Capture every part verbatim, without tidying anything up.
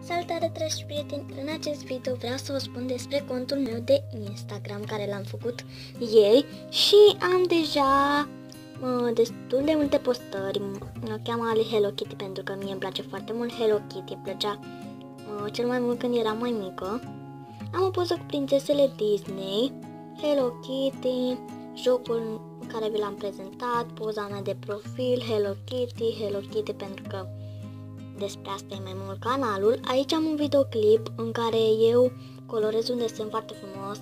Salutare, dragi prieteni! În acest video vreau să vă spun despre contul meu de Instagram care l-am făcut ieri și am deja uh, destul de multe postări. Mă cheamă Ali Hello Kitty pentru că mie îmi place foarte mult Hello Kitty, îmi plăcea uh, cel mai mult când eram mai mică. Am o poză cu prințesele Disney, Hello Kitty, jocul care vi l-am prezentat, poza mea de profil, Hello Kitty, Hello Kitty pentru că despre asta e mai mult canalul. Aici am un videoclip în care eu colorez un desen foarte frumos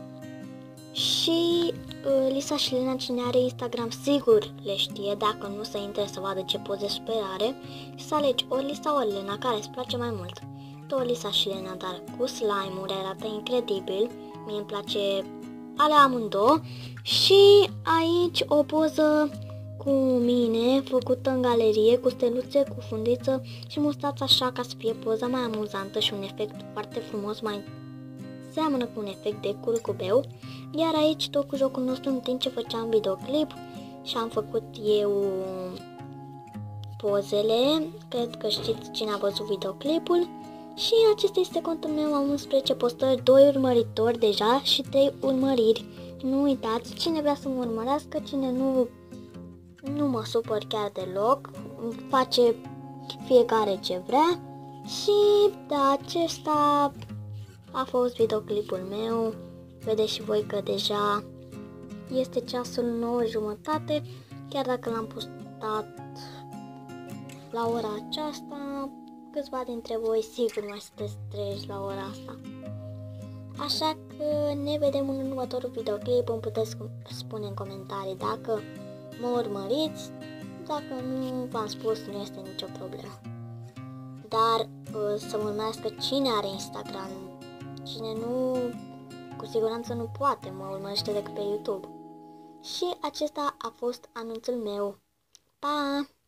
și uh, Lisa și Lena, cine are Instagram sigur le știe, dacă nu să intre să vadă ce poze super are, să alegi ori Lisa ori Lena, care îți place mai mult. Tot Lisa și Lena, dar cu slime-uri, arată incredibil, mie îmi place ale amândouă. Și aici o poză cu mine, făcută în galerie, cu steluțe, cu fundiță și mustață, așa ca să fie poza mai amuzantă și un efect foarte frumos, mai seamănă cu un efect de curcubeu. Iar aici tot cu jocul nostru, în timp ce făceam videoclip și am făcut eu pozele, cred că știți cine a văzut videoclipul. Și acesta este contul meu, am unsprezece postări, doi urmăritori deja și trei urmăriri. Nu uitați, cine vrea să mă urmărească, cine nu Nu mă supăr chiar deloc, face fiecare ce vrea. Și da, acesta a fost videoclipul meu. Vedeți și voi că deja este ceasul nouă jumătate, chiar dacă l-am postat la ora aceasta, câțiva dintre voi sigur mai sunteți treji la ora asta. Așa că ne vedem în următorul videoclip, îmi puteți spune în comentarii dacă mă urmăriți, dacă nu v-am spus, nu este nicio problemă. Dar să mă urmărească cine are Instagram, cine nu, cu siguranță nu poate, mă urmărește decât pe YouTube. Și acesta a fost anunțul meu. Pa!